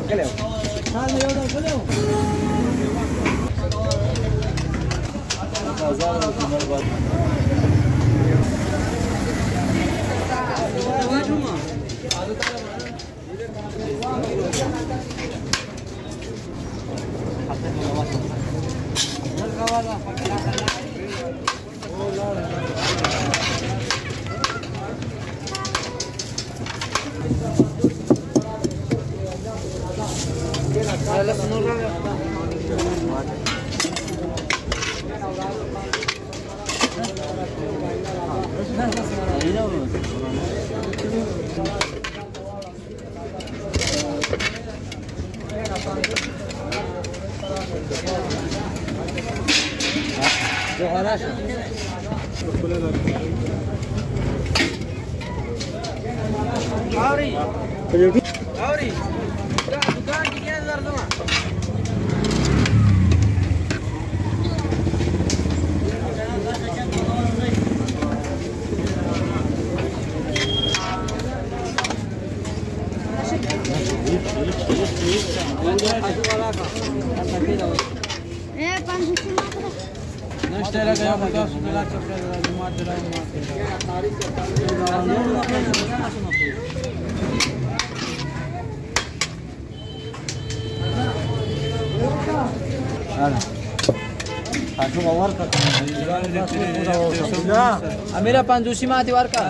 Amira pandusi mati warka.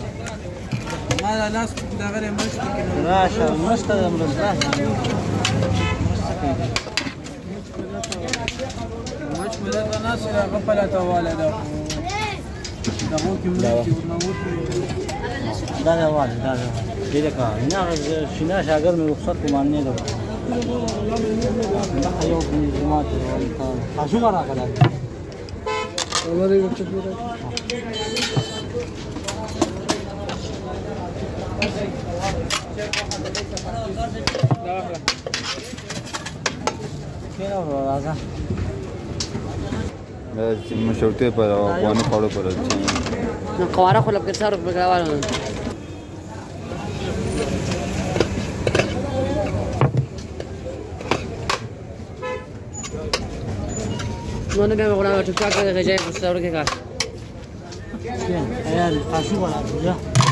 ناس دغه مشت کې راشه مشت د مرسته مچ مدد ناس هغه په لاته واله ده دغه کې موږ دا دا واله دا دې کا نه شنه شاګر مې رخصت کومانه ده دا یو په جماعت تاسو غواړئ کله ولې وڅ پوره مشروطه پر افغاني خوړو پر نو قواره خو لکه سره په ګراوالو نو نه به غواړم چې څنګه غږی په سره کې کار یار تاسو غواړئ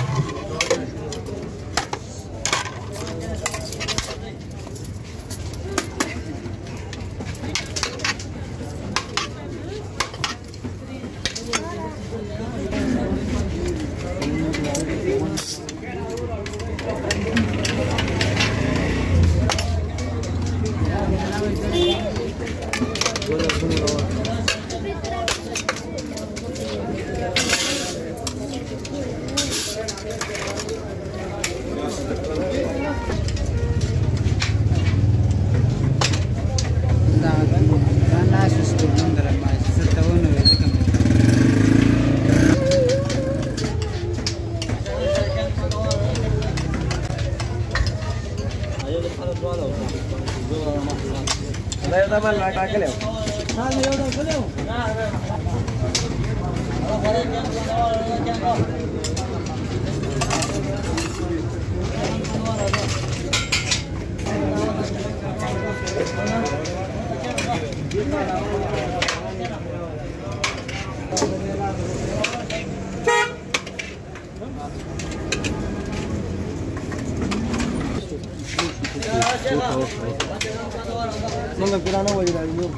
Nggak kirana wajib lagi yuk.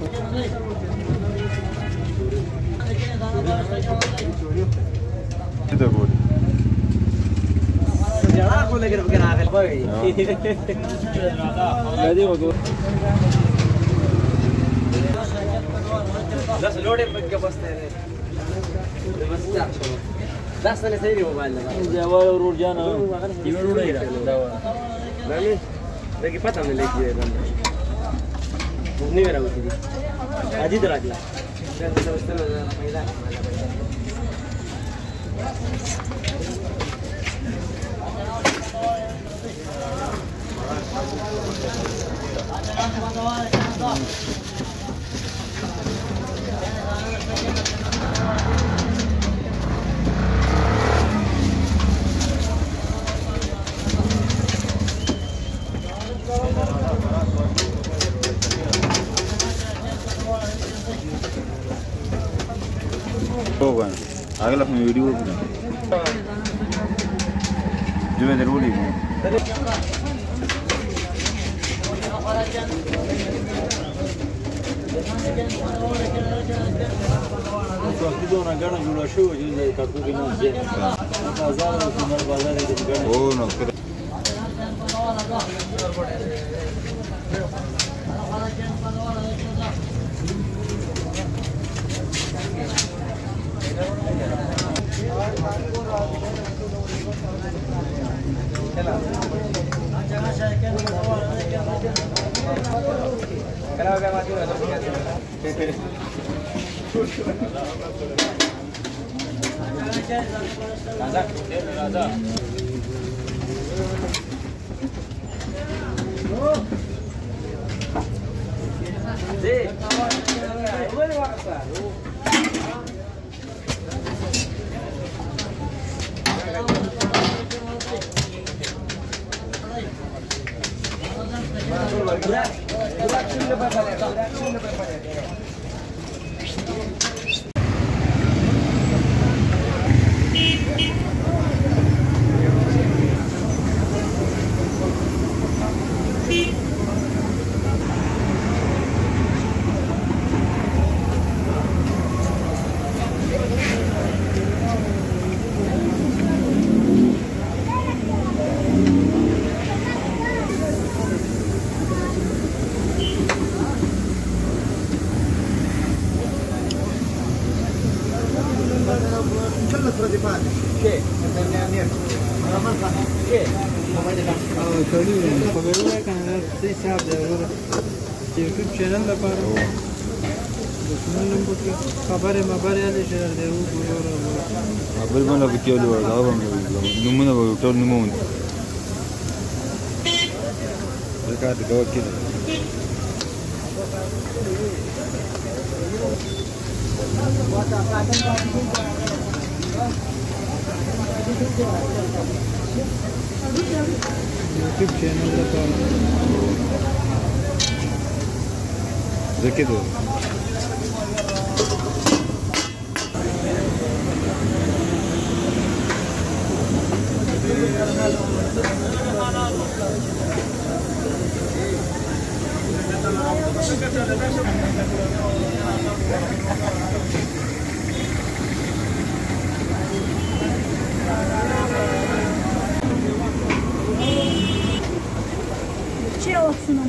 Kita boleh. Jangan aku lagi bikin akal boy. Jadi waktu. Das load पे क्या बसते हैं? बस चार सौ. 10 साल से ही मोबाइल लगा. जवाल और उड़ जाना. ये उड़ ही रहा. नहीं. देखिए पता नहीं लेके नहीं मेरा कुछ नहीं आज ही तो राखला हो बना अगला अपनी वीडियो बना जो मैं जरूरी हूँ ओ ना YouTube channel لپاره خبره مبره علي شهر دی وګورو قبل ما لو بتيولو دا هم نمونه ټول نمونه ذکر دا کړه YouTube channel لپاره ذکر Ce olsun?